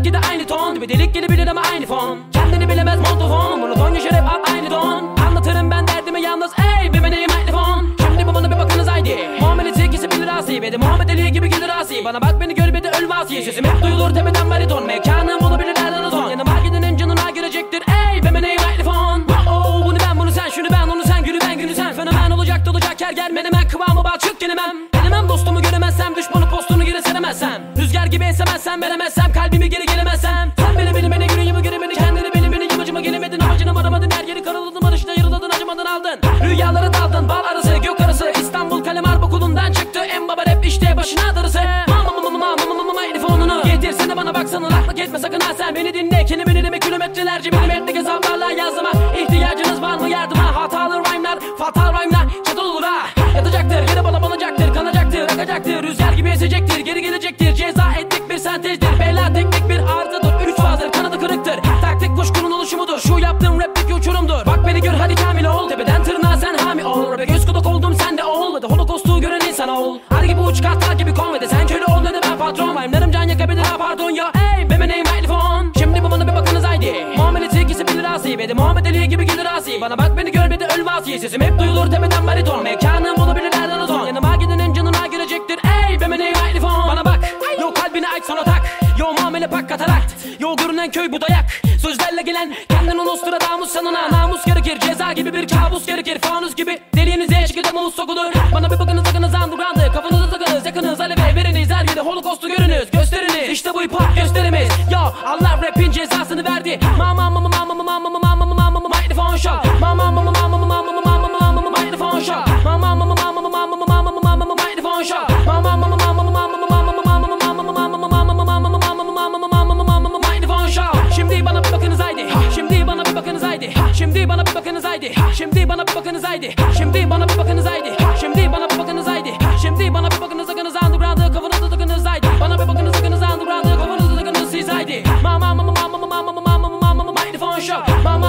belki de aynı ton. Bir delik gelebilir ama aynı fon. Kendini bilemez montofon. Monoton yaşar hep aynı don. Anlatırım ben derdimi yalnız ey bir meneyim mikrofon. Şimdi bu bana bir bakınız haydi. Muamelesi ikisi bilir asi. Ve de Muhammed Ali gibi gelir asi. Bana bak beni gör bir de öl vasi. Sesim hep duyulur tepeden bariton. Mekanım olabilir nereden o ton. Yanıma gidenin canına girecektir ey bir meneyim mikrofon. Oh bunu ben bunu sen şunu ben onu sen günü ben günü sen. Fenomen olacak her gel menemen kıvamı balçık gelemem. Denemem dostumu göremezsem düşmanı postunu geri seremezsem. Rüzgar gibi esemezsem veremezsem kalbimi geri gelemezsem. Sen beni göreyimi göremedin kendini beni yamacıma gelemedin. Amacını varamadın her yeri karaladın barışta yarıladın acımadın aldın. Rüyalara daldın bal arası gök arası. İstanbul kalem harp okulundan çıktı en baba rap işte başına darısı. Microfonunu getirsene bana baksana laklık etme sakın ha sen beni dinle. Kelimelerimi kilometrelerce milimetrik hesaplarla yazdıma. İhtiyacınız var mı yardıma hatalı rhyme'lar fatal rhyme'lar çatal olur ha. Yatacaktır yere balabanacaktır kanacaktır akacaktır. Rüzgar gibi esecektir geri gelecektir. Ceza ettik bir sentezdir bela teknik bir arızadır. Üç fazdır kanadı kırıktır taktik kuşkunun oluşumudur. Şu yaptığım rapteki uçurumdur. Bak beni gör hadi kamil ol. Tepeden tırnağa sen hami ol. Ve göz kulak oldum sen de ol. Ve de holokostu gören insan ol. Arı gibi uç kartal gibi kon ve de sen köle ol. Ne de ben patron. Rhyme'larım can yakabilir ha pardon ya. Ey be meneyim mikrofon. Şimdi bu bana bir bakınız haydi. Muamelesi ikisi bilir asi. Ve de Muhammed Ali gibi gelir asi. Bana bak beni gör bir de öl vasi. Sesim hep duyulur tepeden bariton. Mekanım olabilir nereden o ton. Yanıma gidenin canına girecektir ey be meneyim mikrofon. Bana bak yo kalbini aç sonra tak. Yo muamele pak katarakt. Yo görünen köy bu dayak. Sözlerle gelen kendin o Nostradamus sanına. Namus gerekir ceza gibi bir kabus gerekir. Fanus gibi deliğinize çıkıda mavuz sokulur. Bana bir bakınız sakınız underground'ı. Kafanızı takınız yakınız aleve veriniz. Her yerde holokostu görünüz gösteriniz. İşte bu hip hop gösterimiz. Yo Allah rapin cezasını verdi. Mikrofon show. Mikrofon show. Mikrofon show. Şimdi bana bir bakınız haydi. Şimdi bana bir bakınız haydi. Şimdi bana bir bakınız haydi. Şimdi bana bir bakınız haydi. Şimdi bana bir bakınız haydi. Şimdi bana bir bakınız haydi. Şimdi bana bir bakınız sakınız underground'ı kafanızda takınız haydi. Bana bir bakınız sakınız underground'ı kafanızda takınız siz haydi. Mikrofon show.